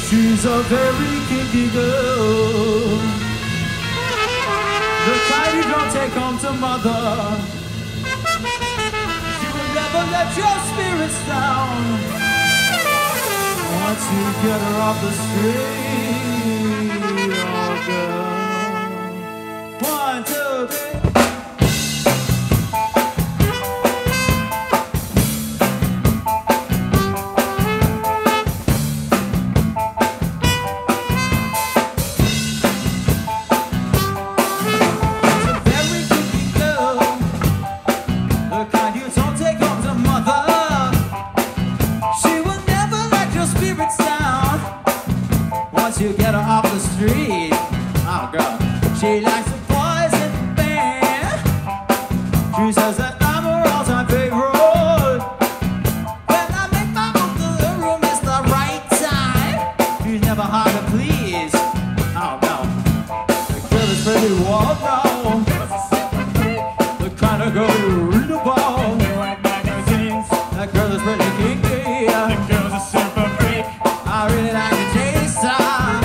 She's a very kinky girl, the kind you don't take home to mother. She will never let your spirits down once you get her off the street. Oh girl, 1, 2, 3. You get her off the street. Oh girl, she likes the poison man. She says that I'm her all-time favorite. When I make my move to the room, it's the right time. She's never hard to please. Oh no, the girl is pretty warm now. The kind of girl you read about. That girl is pretty kinky. The girl's a super freak. I really like to taste her.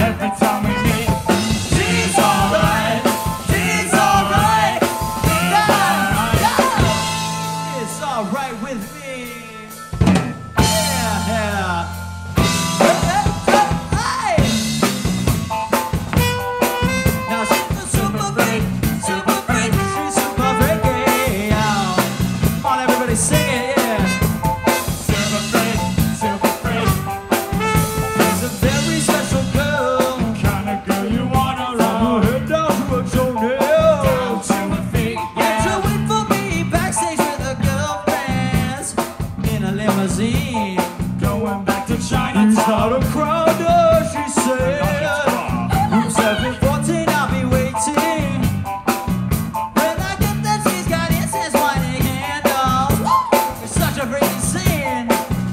Going back to Chinatown. He's not a crowder, she said. Room 714, I'll be waiting. When I get there, she's got incense lighting candles. It's such a pretty scene.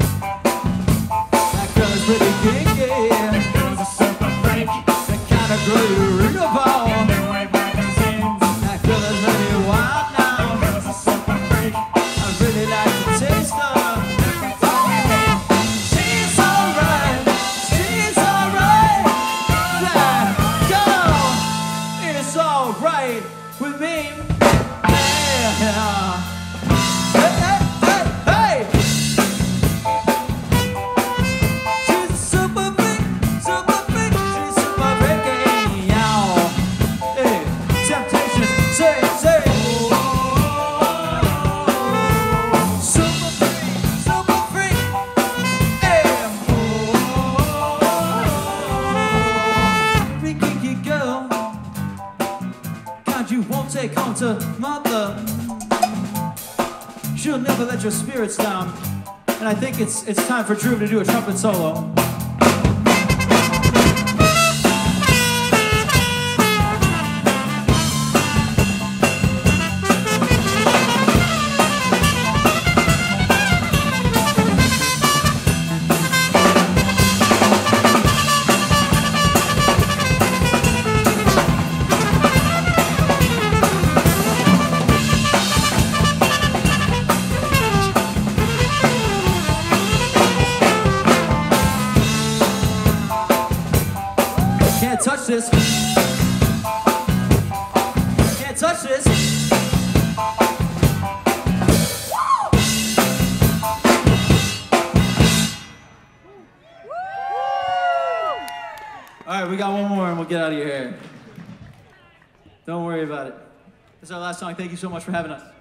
That girl is pretty kinky. The girl's a super freak. The kind of girl you read about. That girl is really wild now. The girl's a super freak. I really like to taste her. Right with me, yeah. Hey, hey, hey, hey. She's a super freak, she's super freaky, yeah. Hey, Temptations, say, super freak, hey. Freaky girl, you won't take home to mother. She'll never let your spirits down. And I think it's time for Drew to do a trumpet solo. Can't touch this. Can't touch this. All right, we got one more and we'll get out of your hair. Don't worry about it. This is our last song. Thank you so much for having us.